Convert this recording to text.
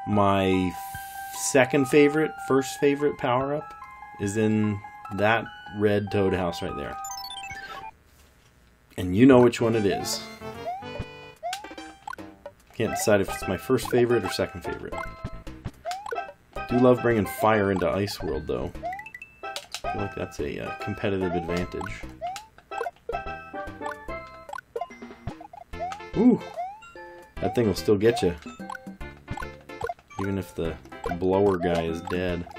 My second favorite, first favorite power-up is in that red toad house right there. And you know which one it is. Can't decide if it's my first favorite or second favorite. Do love bringing fire into Ice World, though. I feel like that's a competitive advantage. Ooh! That thing will still get you. Even if the blower guy is dead.